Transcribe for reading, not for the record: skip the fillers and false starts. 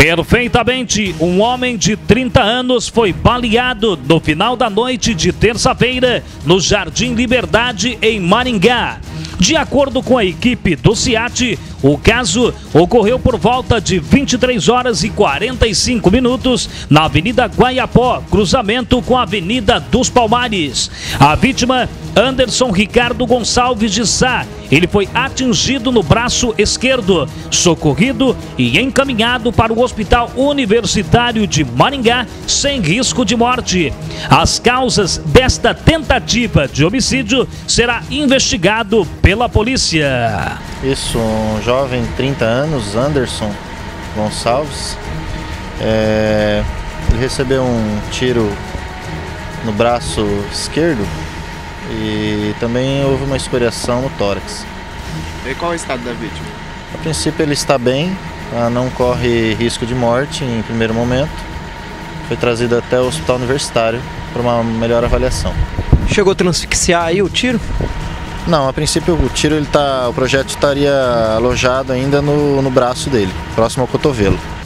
Perfeitamente, um homem de 30 anos foi baleado no final da noite de terça-feira no Jardim Liberdade, em Maringá. De acordo com a equipe do SIAT, o caso ocorreu por volta de 23 horas e 45 minutos na Avenida Guaiapó, cruzamento com a Avenida dos Palmares. A vítima, Anderson Ricardo Gonçalves de Sá, ele foi atingido no braço esquerdo, socorrido e encaminhado para o Hospital Universitário de Maringá sem risco de morte. As causas desta tentativa de homicídio será investigado pela polícia. Isso, um jovem, 30 anos, Anderson Gonçalves, ele recebeu um tiro no braço esquerdo e também houve uma escoriação no tórax. E qual é o estado da vítima? A princípio ele está bem, não corre risco de morte em primeiro momento. Foi trazido até o Hospital Universitário para uma melhor avaliação. Chegou a transfixiar aí o tiro? Não, a princípio o projétil estaria alojado ainda no braço dele, próximo ao cotovelo.